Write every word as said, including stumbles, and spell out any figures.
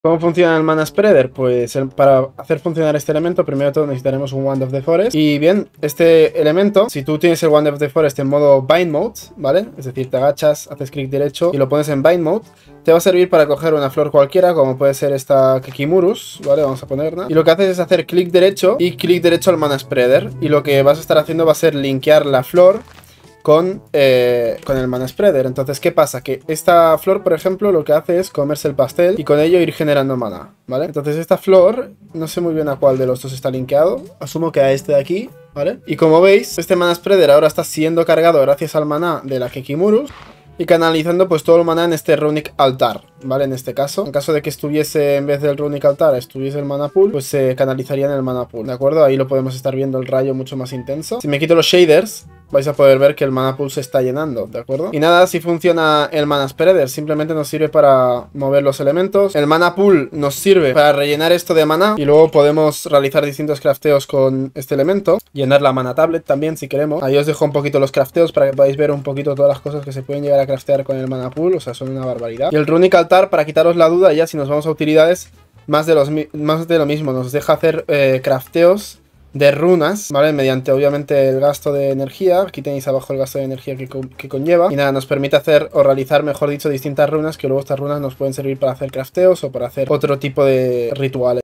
¿Cómo funciona el Mana Spreader? Pues el, para hacer funcionar este elemento, primero de todo necesitaremos un Wand of the Forest. Y bien, este elemento, si tú tienes el Wand of the Forest en modo Bind Mode, ¿vale? Es decir, te agachas, haces clic derecho y lo pones en Bind Mode, te va a servir para coger una flor cualquiera, como puede ser esta Kekimurus, ¿vale? Vamos a ponerla. Y lo que haces es hacer clic derecho y clic derecho al Mana Spreader. Y lo que vas a estar haciendo va a ser linkear la flor con, eh, con el Mana Spreader. Entonces, ¿qué pasa? Que esta flor, por ejemplo, lo que hace es comerse el pastel y con ello ir generando mana, ¿vale? Entonces esta flor, no sé muy bien a cuál de los dos está linkeado. Asumo que a este de aquí, ¿vale? Y como veis, este Mana Spreader ahora está siendo cargado gracias al maná de la Kekimurus y canalizando pues todo el maná en este Runic Altar, ¿vale? En este caso, en caso de que estuviese, en vez del Runic Altar, estuviese el Mana Pool, pues se canalizaría en el Mana Pool, ¿de acuerdo? Ahí lo podemos estar viendo el rayo mucho más intenso. Si me quito los shaders, vais a poder ver que el Mana Pool se está llenando, ¿de acuerdo? Y nada, así funciona el Mana Spreader. Simplemente nos sirve para mover los elementos. El Mana Pool nos sirve para rellenar esto de maná. Y luego podemos realizar distintos crafteos con este elemento. Llenar la Mana Tablet también, si queremos. Ahí os dejo un poquito los crafteos para que podáis ver un poquito todas las cosas que se pueden llegar a craftear con el Mana Pool. O sea, son una barbaridad. Y el Runic Altar, para quitaros la duda, ya si nos vamos a utilidades, más de, los, más de lo mismo. Nos deja hacer eh, crafteos de runas, ¿vale? Mediante obviamente el gasto de energía. Aquí tenéis abajo el gasto de energía que, co que conlleva. Y nada, nos permite hacer o realizar, mejor dicho, distintas runas, que luego estas runas nos pueden servir para hacer crafteos o para hacer otro tipo de rituales.